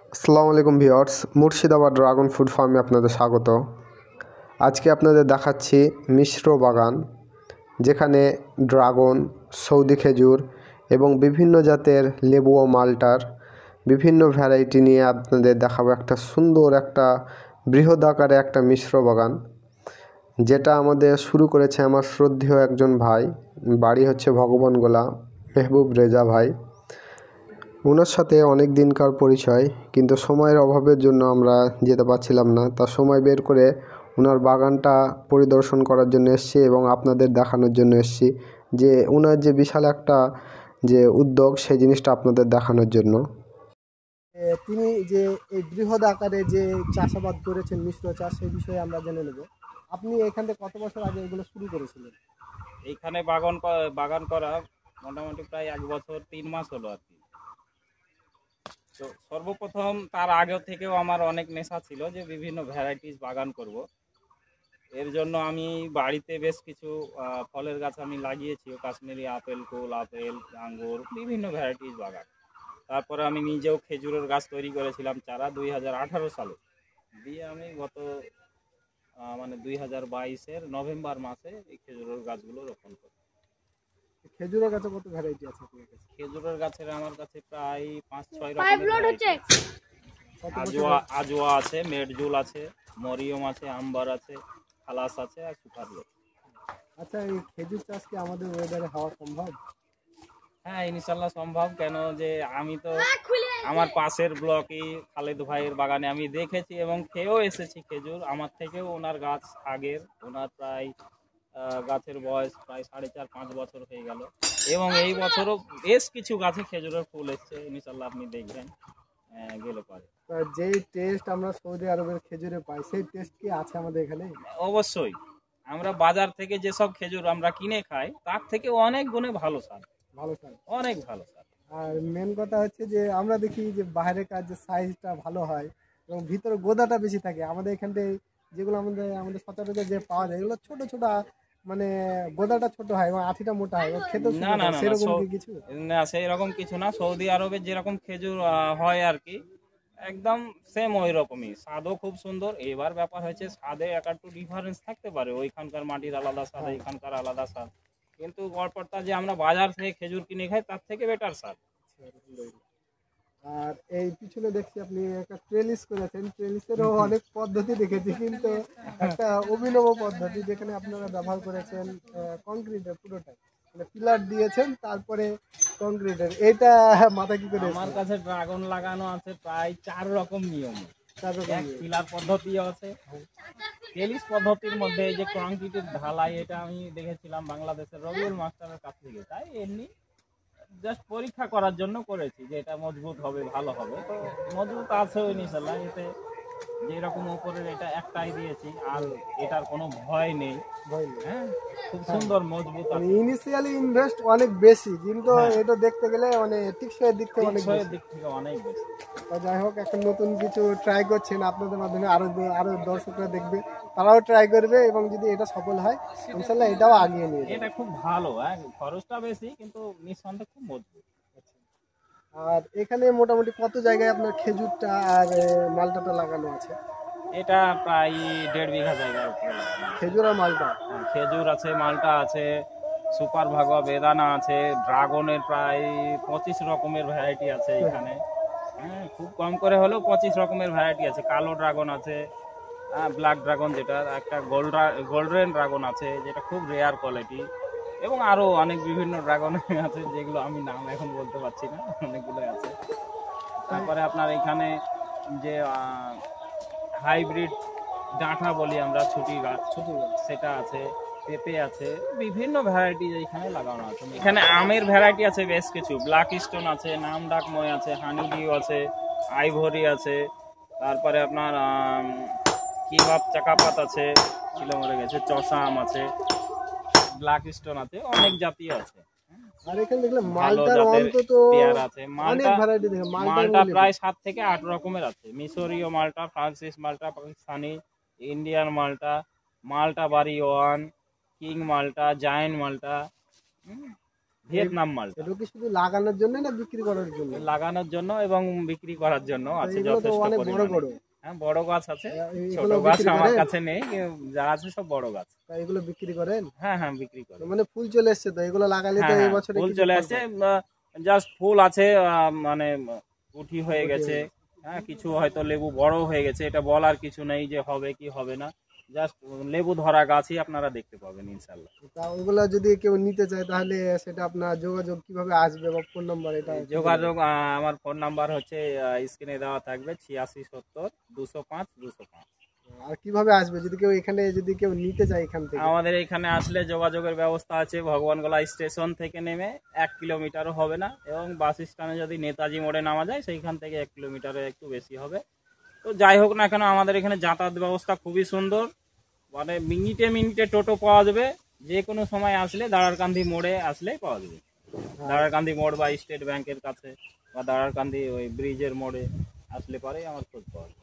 আসসালামু আলাইকুম viewers, Murshidabad dragon fruit ফার্মে আপনাদের স্বাগত। আজকে আপনাদের দেখাচ্ছি মিশ্র বাগান, যেখানে ড্রাগন, সৌদি খেজুর এবং বিভিন্ন জাতের লেবু ও মাল্টার বিভিন্ন ভ্যারাইটি নিয়ে আপনাদের দেখাবো একটা সুন্দর একটা বৃহৎ আকারে একটা মিশ্র বাগান, যেটা আমাদের শুরু করেছে আমার শ্রদ্ধেয় একজন ভাই। বাড়ি হচ্ছে ভগবানগোলা, মেহবুব রেজা ভাই। ওনার সাথে অনেক দিনকার পরিচয়, কিন্তু সময়ের অভাবের জন্য আমরা যেতে পারছিলাম না। তার সময় বের করে ওনার বাগানটা পরিদর্শন করার জন্য এসেছি এবং আপনাদের দেখানোর জন্য এসেছি যে ওনার যে বিশাল একটা যে উদ্যোগ, সেই জিনিসটা আপনাদের দেখানোর জন্য। তিনি যে এই বৃহৎ আকারে যে চাষাবাদ করেছেন মিশ্র চাষ, সেই বিষয়ে আমরা জেনে নেব। আপনি এখান থেকে কত বছর আগে এগুলো শুরু করেছিলেন? এইখানে বাগান করা মোটামুটি প্রায় 1 বছর 3 মাস হলো আর কি। তো সর্বপ্রথম তার আগে থেকেও আমার অনেক নেশা ছিল যে বিভিন্ন ভ্যারাইটিস বাগান করব। এর জন্য আমি বাড়িতে বেশ কিছু ফলের গাছ আমি লাগিয়েছি, কাশ্মীরি আপেল, কুল আপেল, আঙ্গুর, বিভিন্ন ভ্যারাইটিস বাগান। তারপরে আমি নিজেও খেজুরের গাছ তৈরি করেছিলাম চারা 2018 সালে। দিয়ে আমি গত 2022-এর নভেম্বর মাসে এই খেজুরের গাছগুলো রোপণ করি। খেজুরের গাছে কত ভ্যারাইটি আছে আপনার কাছে? খেজুরের গাছের আমার কাছে প্রায় 5-6 রকমের আজওয়া আছে, মেডজুল আছে, মরিয়ম আছে, আম্বার আছে, খালাস আছে আর সুপারি আছে। আচ্ছা, এই খেজুর চাষ কি আমাদের ওয়েদারে হওয়া সম্ভব? হ্যাঁ, ইনশাল্লাহ সম্ভব। কেন যে আমি তো আমার পাশের ব্লকে খালেদ ভাইয়ের বাগানে আমি দেখেছি এবং খেয়েও এসেছি খেজুর। আমার থেকেও ওনার গাছ আগের, ওনার প্রায় গাছের বয়স প্রায় 4.5-5 বছর হয়ে গেল এবং এই বছরও বেশ কিছু গাছে খেজুরের ফুল এসছে। ইনশাল্লাহ আপনি দেখবেন গেলে পারে। যেই টেস্ট আমরা সৌদি আরবের খেজুরে পাই, সেই টেস্ট কি আছে আমাদের এখানে? অবশ্যই। আমরা বাজার থেকে যেসব খেজুর আমরা কিনে খাই তার থেকে অনেক গুণে ভালো স্বাদ, অনেক ভালো স্বাদ। আর মেন কথা হচ্ছে যে আমরা দেখি যে বাইরের কাজ যে সাইজটা ভালো হয় এবং ভিতরে গোদাটা বেশি থাকে। আমাদের এখানটায় যেগুলো আমাদের সচরাচর যে পাওয়া যায় এগুলো ছোট ছোট, মানে গোদাটা ছোট হয় এবং আঠিটা মোটা হয়, খেতে না না না সেরকম কি কিছু না, সেই রকম কিছু না। সৌদি আরবে যেরকম খেজুর হয় আর কি, একদম সেম ওই রকমই। স্বাদও খুব সুন্দর। এবার ব্যাপার হয়েছে স্বাদে একটু ডিফারেন্স থাকতে পারে, ওইখানকার মাটির আলাদা স্বাদ, এখানকার আলাদা স্বাদ, কিন্তু গড়পড়তা যে আমরা বাজার থেকে খেজুর কিনে খাই তার থেকে বেটার স্বাদ। আর এই পিছনে দেখছি আপনি একটা ট্রেলিস করেছেন। ট্রেলিসেরও অনেক পদ্ধতি দেখেছি, কিন্তু একটা অভিনব পদ্ধতি যেখানে আপনারা ব্যবহার করেছেন কংক্রিটের পুরোটাই, মানে পিলার দিয়েছেন তারপরে কংক্রিটের। এটা মাথা কি করে? আমার কাছে ড্রাগন লাগানো আছে প্রায় 4 রকম নিয়ম। এক পিলার পদ্ধতি আছে, ট্রেলিস পদ্ধতির মধ্যে এই যে কংক্রিটের ঢালাই, এটা আমি দেখেছিলাম বাংলাদেশের রবিউল মাস্টারের কাছ থেকে। তাই এমনি জাস্ট পরীক্ষা করার জন্য করেছি যে এটা মজবুত হবে, ভালো হবে। তো মজবুত আছে ইনশাল্লাহ। এতে যেরকম উপরের এটা একটাই দিয়েছি, আর এটার কোনো ভয় নেই। হ্যাঁ, খুব সুন্দর মজবুত আছে। ইনিশিয়ালি ইনভেস্ট অনেক বেশি, কিন্তু এটা দেখতে গেলে মানে টিকসইয়ের দিক থেকে অনেক বেশি। যাই হোক, এখন নতুন কিছু ট্রাই করছেন, আপনাদের মাধ্যমে আরো দর্শকরা দেখবে, তারাও ট্রাই করবে এবং যদি এটা সফল হয় ইনশাল্লাহ এটাও আগিয়ে নিয়ে যাবে। এটা খুব ভালো, খরচটা বেশি কিন্তু নিঃসন্দেহে খুব মজবুত। আর এখানে মোটামুটি কত জায়গায় আপনার খেজুরটা আর মালটাটা লাগানো আছে? এটা প্রায় 1.5 বিঘা জায়গার উপরে। খেজুর আর মালটা? খেজুর আছে, মালটা আছে, সুপার ভাগোয়া বেদানা আছে, ড্রাগনের প্রায় 25 রকমের ভ্যারাইটি আছে এখানে। হ্যাঁ, খুব কম করে হলেও 25 রকমের ভ্যারাইটি আছে। কালো ড্রাগন আছে, ব্ল্যাক ড্রাগন যেটা, একটা গোল্ডেন ড্রাগন আছে যেটা খুব রেয়ার কোয়ালিটি, এবং আরো অনেক বিভিন্ন ড্রাগন আছে যেগুলো আমি নাম এখন বলতে পারছি না, অনেকগুলো আছে। তারপরে আপনার এখানে যে হাইব্রিড ডাঁটা বলি আমরা, ছুটি গাছ, সেটা আছে, পেঁপে আছে, বিভিন্ন ভ্যারাইটি এখানে লাগানো আছে। এখানে আমের ভ্যারাইটি আছে বেশ কিছু, ব্ল্যাক স্টোন আছে, নাম ডাকময় আছে, হানি ডিউ আছে, আইভরি আছে, তারপরে আপনার কিবাব চাকাপাত আছে, ছিল মরে গেছে, চষা আম আছে, ব্ল্যাক স্টোন আছে, অনেক জাতীয় আছে। আর এখানে দেখলে মালটার অন্তত অনেক ভ্যারাইটি দেখে, মালটা প্রায় 7 থেকে 8 রকমের আছে। মিশরীয় মালটা, ফ্রান্সিস মালটা, পাকিস্তানি, ইন্ডিয়ান মালটা, মালটা বাড়ি 1, কিং মালটা, জায়ান্ট মালটা, ভিয়েতনাম মালটা। এটা কি শুধু লাগানোর জন্য না বিক্রি করার জন্য? লাগানোর জন্য এবং বিক্রি করার জন্য আছে এগুলো তো যথেষ্ট অনেক বড় পরিমাণে। বড়। হ্যাঁ বড় গাছ আছে, ছোট এগুলো গাছ বিক্রি আমার করেন? কাছে নেই, যা আছে সব বড় গাছ। তা এগুলো বিক্রি করেন? হ্যাঁ হ্যাঁ বিক্রি করে। মানে ফুল চলে এসছে তো, এগুলো লাগালে তো হ্যাঁ এই হ্যাঁ বছরে ফুল কিছু চলে ফল আসছে, পাবে। জাস্ট ফুল আছে, মানে উঠি হয়ে গেছে। হ্যাঁ কিছু হয়তো লেবু বড় হয়ে গেছে, এটা বলার কিছু নেই যে হবে কি হবে না, জাস্ট লেবু ধরা গাছই আপনারা দেখতে পাবেন ইনশাল্লাহ। তা ওগুলো যদি কেউ নিতে চায় তাহলে সেটা আপনার যোগাযোগ কিভাবে আসবে বা ফোন নাম্বার এটা? যোগাযোগ আমার ফোন নাম্বার হচ্ছে স্ক্রিনে দেওয়া থাকবে 8670 205 205। আর কিভাবে আসবে যদি কেউ এখানে যদি কেউ নিতে চায় এখান থেকে? আমাদের এখানে আসলে যোগাযোগের ব্যবস্থা আছে, ভগবানগোলা স্টেশন থেকে নেমে 1 কিলোমিটারও হবে না, এবং বাস স্ট্যান্ডে যদি নেতাজি মোড়ে নামা যায় সেইখান থেকে 1 কিলোমিটারের একটু বেশি হবে। তো যাই হোক না কেন আমাদের এখানে যাতায়াত ব্যবস্থা খুবই সুন্দর, মানে মিনিটে মিনিটে টোটো পাওয়া যাবে, যে কোনো সময় আসলে দাঁড়ারকান্দি মোড়ে আসলেই পাওয়া যাবে। দাঁড়ারকান্দি মোড় বা স্টেট ব্যাংকের কাছে বা দাঁড়ারকান্দি ওই ব্রিজের মোড়ে আসলে পরেই আমার খোঁজ পাওয়া যাবে।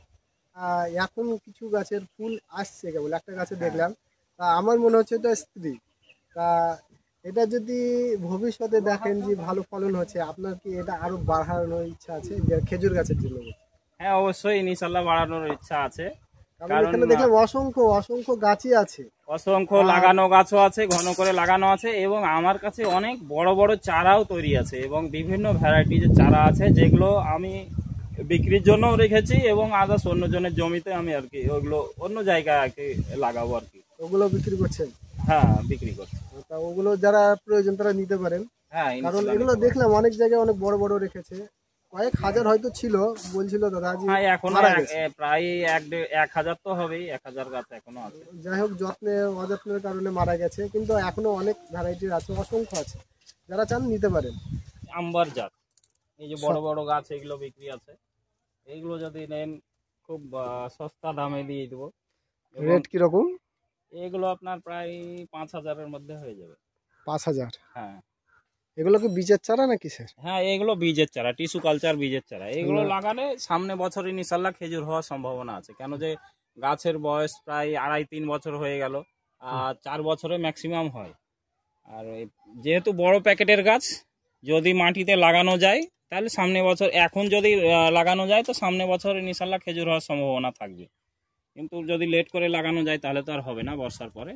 এখন কিছু গাছের ফুল আসছে, কেবল একটা গাছে দেখলাম, তা আমার মনে হচ্ছে এটা স্ত্রী। তা এটা যদি ভবিষ্যতে দেখেন যে ভালো ফলন হচ্ছে, আপনার কি এটা আরো বাড়ানোর ইচ্ছা আছে যে খেজুর গাছের জন্য? হ্যাঁ অবশ্যই ইনশাল্লাহ বাড়ানোর ইচ্ছা আছে, কারণ কারণ এখানে দেখলাম অসংখ্য অসংখ্য গাছই আছে। অসংখ্য লাগানো গাছও আছে, ঘন করে লাগানো আছে, এবং আমার কাছে অনেক বড় বড় চারাও তৈরি আছে, এবং বিভিন্ন ভ্যারাইটিজের চারা আছে যেগুলো আমি বিক্রির জন্য রেখেছি, এবং আদার্স অন্য জনের জমিতে আমি আর কি ওগুলো অন্য জায়গায় আর কি লাগাবো আর কি। ওগুলো বিক্রি করছেন? হ্যাঁ বিক্রি করছি। তা ওগুলো যারা প্রয়োজন তারা নিতে পারেন, হ্যাঁ কারণ ইনশাল্লাহ এগুলো নিতে পারবো। দেখলাম অনেক জায়গায় অনেক বড় বড় রেখেছে, কয়েক হাজার হয়তো ছিল বলছিল দাদাজি, হ্যাঁ এখনো মারা গেছে। প্রায় 1,000 তো হবেই, 1,000 গাছ এখনো আছে। যাই হোক যত্নে অযত্নের কারণে মারা গেছে, কিন্তু এখনো অনেক ভ্যারাইটির আছে, অসংখ্য আছে, যারা চান নিতে পারেন। আম্বার জাত, এই যে বড় বড় গাছ এগুলো বিক্রি আছে, এইগুলো যদি নেন খুব সস্তা দামে দিয়ে দেবো। এবং রেট কিরকম? এগুলো আপনার প্রায় 5,000-এর মধ্যে হয়ে যাবে। 5,000? হ্যাঁ এগুলো কি বীজের চারা না কিসের? হ্যাঁ এগুলো বীজের চারা, টিস্যু কালচার বীজের চারা। এগুলো লাগালে সামনে বছর ইনশাল্লাহ খেজুর হওয়ার সম্ভাবনা আছে, কেন যে গাছের বয়স প্রায় 2.5-3 বছর হয়ে গেল, আর 4 বছরে ম্যাক্সিমাম হয়। আর যেহেতু বড় প্যাকেটের গাছ, যদি মাটিতে লাগানো যায় তাহলে সামনে বছর, এখন যদি লাগানো যায় তো সামনে বছর ইনশাল্লাহ খেজুর হওয়ার সম্ভাবনা থাকবে, কিন্তু যদি লেট করে লাগানো যায় তাহলে তো আর হবে না বর্ষার পরে।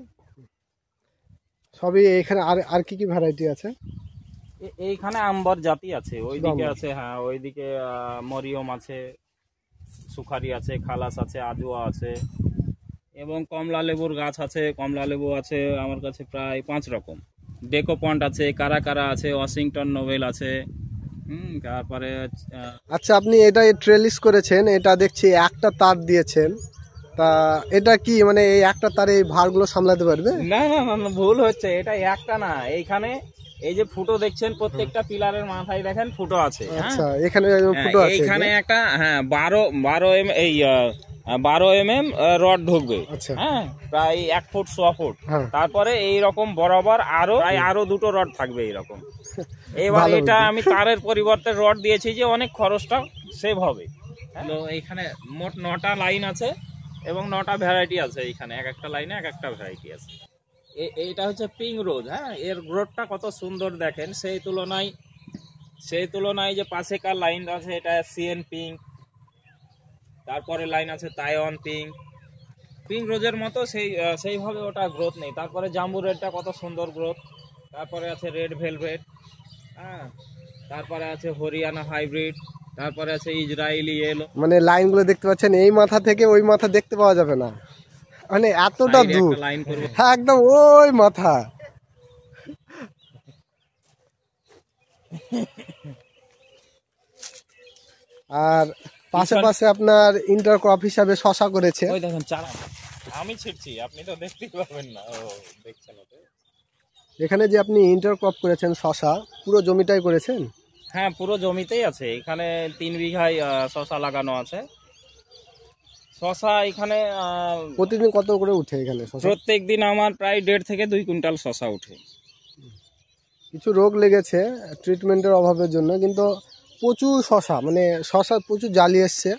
সবই এখানে। আর আর কি কি ভ্যারাইটি আছে? এইখানে আম্বার জাতি আছে, ওইদিকে আম্বার। আছে, হ্যাঁ ওইদিকে মরিয়ম আছে, সুখারি আছে, খালাস আছে, আজোয়া আছে, এবং কমলা লেবুর গাছ আছে, কমলা লেবু আছে আমার কাছে প্রায় 5 রকম। ডেকোপন্ট আছে, কারা আছে, ওয়াশিংটন নোবেল আছে, তারপরে আচ্ছা, আপনি এটা ট্রেলিস করেছেন, এটা দেখছি একটা তার দিয়েছেন, তা এটা কি মানে এই একটা তারে এই ভারগুলো সামলাতে পারবে? না না না না, ভুল হচ্ছে, এটা একটা না, এইখানে এই যে ফুটো দেখছেন প্রত্যেকটা পিলারের মাথায় দেখেন ফুটো আছে। আচ্ছা, এখানে ফুটো আছে, এইখানে একটা, হ্যাঁ 12 এই 12 mm রড ঢুকবে। আচ্ছা। হ্যাঁ প্রায় 1 ফুট 100 ফুট। হ্যাঁ। তারপরে এই রকম বরাবর আরো দুটো রড থাকবে এইরকম। এবার ভালো এটা বুদ্ধি। আমি তারের পরিবর্তে রড দিয়েছি যে অনেক খরচটা সেভ হবে। হ্যালো, এইখানে মোট 9টা লাইন আছে এবং 9টা ভ্যারাইটি আছে, এইখানে এক একটা লাইনে এক একটা ভ্যারাইটি আছে। এইটা হচ্ছে পিঙ্ক রোজ। হ্যাঁ এর গ্রোথটা কত সুন্দর দেখেন, সেই তুলনায় যে পাশে কার লাইন আছে এটা সিএন পিঙ্ক, তারপরে লাইন আছে তাইওয়ান পিঙ্ক রোজের মতো সেইভাবে ওটা গ্রোথ নেই। তারপরে জাম্বু রেডটা কত সুন্দর গ্রোথ, তারপরে আছে রেড ভেলভেট, হ্যাঁ তারপরে আছে হরিয়ানা হাইব্রিড, তারপরে আছে ইসরায়েলি ইয়েলো। মানে লাইনগুলো দেখতে পাচ্ছেন, এই মাথা থেকে ওই মাথা দেখতে পাওয়া যাবে না, মানে এতটা সাইডে দূর। একটা লাইন করবে। হ্যাঁ একদম ওই মাথা। আর পাশে আপনার ইন্টারক্রপ হিসাবে শশা করেছে। ওই দেখেন চারা আমি ছিটছি, আপনি তো দেখতেই পাবেন না। ও দেখছেন ওটা? এখানে যে আপনি ইন্টারক্রপ করেছেন শশা, পুরো জমিটাই করেছেন? হ্যাঁ পুরো জমিতেই আছে, এখানে 3 বিঘায় শশা লাগানো আছে। শশা এখানে প্রতিদিন কত করে উঠে এখানে শশা? প্রত্যেক দিন আমার প্রায় 1.5 থেকে 2 কুইন্টাল শশা ওঠে। কিছু রোগ লেগেছে ট্রিটমেন্টের অভাবের জন্য, কিন্তু প্রচুর শশা, মানে শশা প্রচুর জালি এসছে।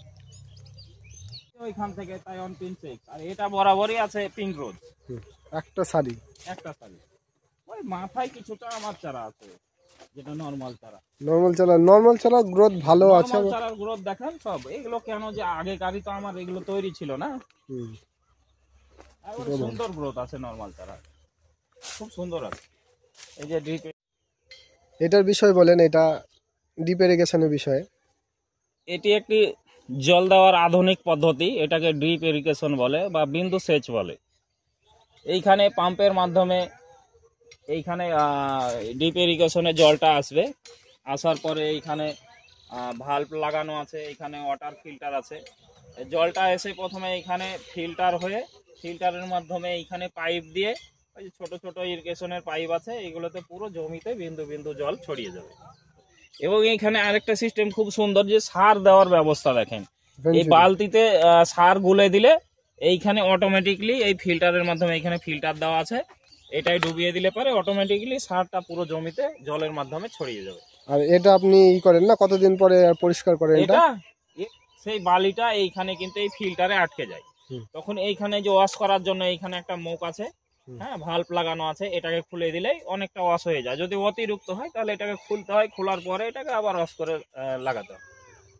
ওইখান থেকে তাইওয়ান পিঙ্ক, আর এটা বরাবরই আছে পিঙ্ক রোজ একটা শাড়ি। একটা সারি। ওই ওই মাথায় কিছুটা আমার চারা আছে, যেটা নর্মাল চারা। নর্মাল চারা গ্রোথ ভালো আছে। নরমাল চারার গ্রোথ দেখেন সব। এগুলো কেন যে আগেকারই তো আমার এগুলো তৈরি ছিল না, হুম। একবারে সুন্দর গ্রোথ আছে নর্মাল চারা, খুব সুন্দর আছে। এই যে ড্রিপ, এটার বিষয় বলেন, এটা ডিপ ইরিগেশনের বিষয়ে। এটি একটি জল দেওয়ার আধুনিক পদ্ধতি, এটাকে ড্রিপ ইরিগেশন বলে বা বিন্দু সেচ বলে। এইখানে পাম্পের মাধ্যমে এইখানে ড্রিপ ইরিগেশনে জলটা আসবে, আসার পরে এইখানে ভাল্ব লাগানো আছে, এইখানে ওয়াটার ফিল্টার আছে। এই জলটা এসে প্রথমে এইখানে ফিল্টার হয়ে ফিল্টারের মাধ্যমে এইখানে পাইপ দিয়ে, ওই যে ছোট ছোট ইরিগেশনের পাইপ আছে, এইগুলোতে পুরো জমিতে বিন্দু বিন্দু জল ছড়িয়ে যাবে। এবং এইখানে আরেকটা সিস্টেম খুব সুন্দর, যে সার দেওয়ার ব্যবস্থা দেখেন। এই বালতিতে সার গুলে দিলে এইখানে অটোমেটিকলি এই ফিল্টারের মাধ্যমে, এইখানে ফিল্টার দেওয়া আছে, এটাই ডুবিয়ে দিলে পরে অটোমেটিকলি সারটা পুরো জমিতে জলের মাধ্যমে ছড়িয়ে যাবে। আর এটা আপনি ই করেন না, কতদিন পরে পরিষ্কার করেন এটা? সেই বালিটা এইখানে কিন্তু এই ফিল্টারে আটকে যায়, তখন এইখানে যে ওয়াশ করার জন্য এইখানে একটা মুখ আছে, হ্যাঁ, ভাল্ব লাগানো আছে, এটাকে খুলে দিলেই অনেকটা ওয়াশ হয়ে যায়। যদি অতিরিক্ত হয় তাহলে এটাকে খুলতে হয়, খোলার পরে এটাকে আবার ওয়াশ করে লাগাতে হয়।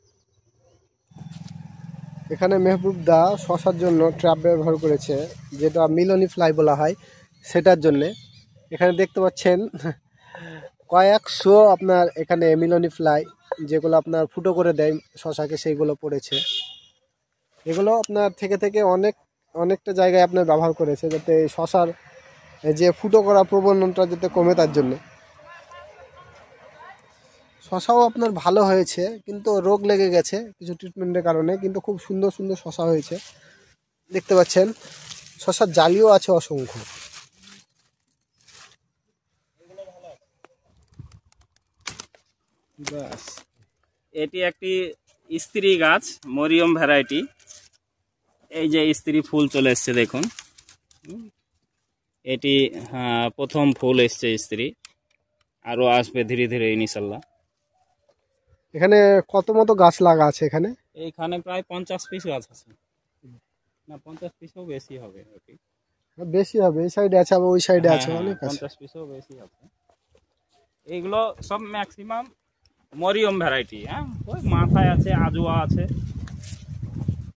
এখানে মেহবুব দা শশার জন্য ট্র্যাপ ব্যবহার করেছে, যেটা মিলনি ফ্লাই বলা হয়, সেটার জন্যে। এখানে দেখতে পাচ্ছেন কয়েকশো আপনার এখানে মিলনি ফ্লাই, যেগুলো আপনার ফুটো করে দেয় শশাকে, সেইগুলো পড়েছে। এগুলো আপনার থেকে অনেকটা জায়গায় আপনার ব্যবহার করেছে, যাতে শশার যে ফুটো করা প্রবণতা যাতে কমে, তার জন্য। শশাও আপনার ভালো হয়েছে, কিন্তু রোগ লেগে গেছে কিছু ট্রিটমেন্টের কারণে, কিন্তু খুব সুন্দর সুন্দর শশা হয়েছে। দেখতে পাচ্ছেন শশার জালিও আছে অসংখ্য। ব্যাস, এটি একটি স্ত্রী গাছ, মরিয়ম ভ্যারাইটি। এই যে স্ত্রী ফুল চলে এসছে দেখুন, এটি প্রথম ফুল এসছে স্ত্রী, আরো আসবে ধীরে ধীরে ইনশাল্লাহ। এখানে কত মতো গাছ লাগা আছে এখানে? এইখানে প্রায় 50 পিস গাছ আছে, না 50 পিসও বেশি হবে। বেশি হবে, এই সাইডে আছে, আবার ওই সাইডে আছে, অনেক আছে। 50 পিসও বেশি আছে। এইগুলো সব ম্যাক্সিমাম মরিয়ম ভ্যারাইটি। হ্যাঁ, ওই মাথায় আছে আজোয়া আছে,